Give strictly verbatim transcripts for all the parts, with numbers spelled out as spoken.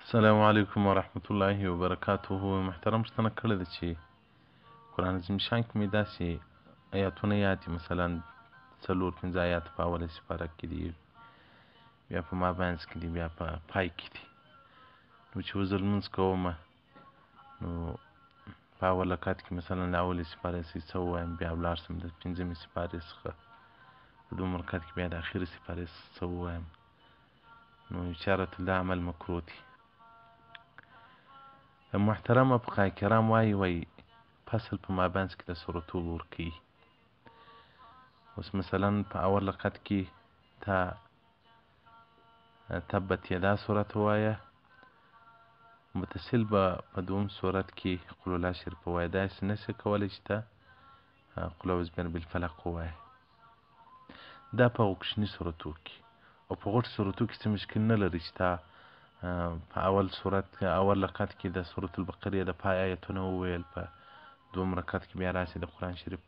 السلام علیکم ورحمة الله وبرکاته. محترم پوښتنه کړې ده چې قرآن عظیم شان کې مې داسې آیاتونه یاد دي، مثلا څلور پنځه آیات په اوله سپاره کې دي، بیا په مابینځ کې دي، بیا په پای کې دي. نو چې وزه لمونځ کومه نو په اول رکعت کې مثلا د اولې سپارې څه ووایم، بیا ولاړ شم د پنځمې سپارې څخه په دویم رکعت کې بیا د اخرې سپارې څه ووایم. نو اشارة الله عمل مکروه دي. محترمه فقهای کرام وایي وایي فصل په مابینځ کې د سورتو ورکوي. اوس مثلا په اول رکعت کې تا تبت یدا سورت ووایه، متصل به په دوم صورت کې قل الله شریف ووایه. داسې نشي کولی چې ته قل اعوذ برب الفلق ووایه. دا په کوچني صورتو کې، او په غټو صورتو کې څه مشکل نه لري چې تا په اول صورت اول رکعت کې د سورة البقرې د پای آیتونه وویل، په دوم رکعت کې بیا راسي د قرآن شریف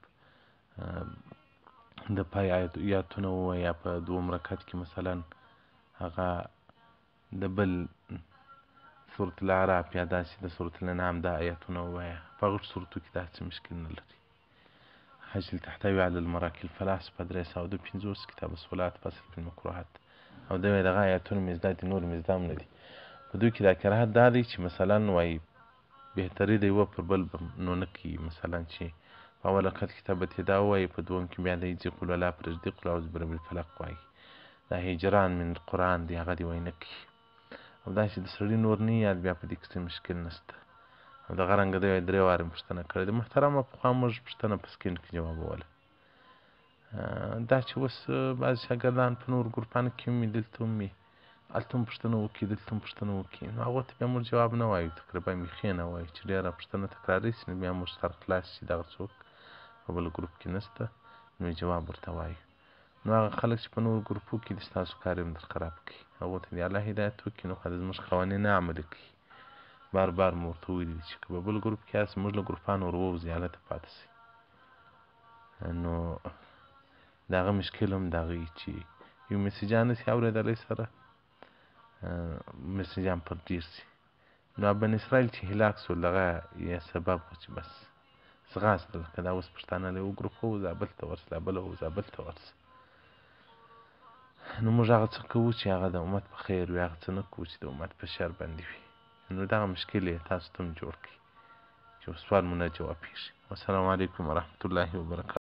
د پای آیتونه ووایه، یا په دوم رکعت کې مثلا هغه د بل سورة الاعراف یا داسې د سورة الانعام دا آیتونه ووایه. په غټو صورتو کې دا څه مشکل نه لري. حاصل تحتوي على المراکل الثلاث په درې سوه دوه پنځوس کتاب الصلات فصل في المکروهات، او دا وایي دغه آیتونه مې زده دي، نور مې زده هم نه دي. په دوی کې دا کراهت دا دی چې مثلا وایي بهتري د یوه پر بل نو نه کوي، مثلا چې په اول رکعت کې تبت یدا ووایي، په دوم کې بیا د یځي قل الله پرېږدي قل اعوذ برب الفلق وایي. دا هجران من قرآن دی، هغه دې وایي نه کوي. او داسې د سړي نور نه یاد، بیا په دې کې څه مشکل نشته. او دغه رنګه دی وایي درې وارې مې پوښتنه کړې ده. محترمه پخوا موږ پوښتنه په سکرین کې جوابوله. دا چې اوس بعضې شاګردان په نورو ګروپانو کې هم وي، دلته هم وي، هلته هم پوښتنه وکړي دلته هم پوښتنه وکړي، نو هغو ته بیا موږ جواب نه وایو، تقریبا بیخي نه وایو چې ډېره پوښتنه تکراري شي، نو بیا موږ سر خلاص شي دغه څوک په بل ګروپ کې نشته، نو جواب ورته وایو. نو هغه خلک چې په نورو ګروپو کې دي ستاسو کار یې هم در خراب کړي، هغو ته دې الله هدایت وکړي، نو خو زموږ قوانین نه عملي کوي. بار بار مو ورته ویلي دي چې که په بل ګروپ کې یاست زموږ له ګروپانو ور ووځئ، هلته پاتې شئ. نو د هغه مشکل هم د هغه وي چې یو مسیجان نشي اورېدلی سره، مسیجان پر ډېر شي. نو بن اسرائیل چې هلاک شول هغه یې سبب و چې بس ځغاسته، لکه دا اوس پښتانه له یو ګروپ ووځه بل ته ورسه، دا بله ووځه بل ته ورسه. نو موږ هغه څه کوو چې هغه د امت په خیر وي، هغه څه نه کوو چې د امت په شر باندې وي. نو دغه مشکل یې تاسو ته هم جوړ کړي چې سوال مو نه جوابېږي. والسلام علیکم ورحمة الله وبرکاته.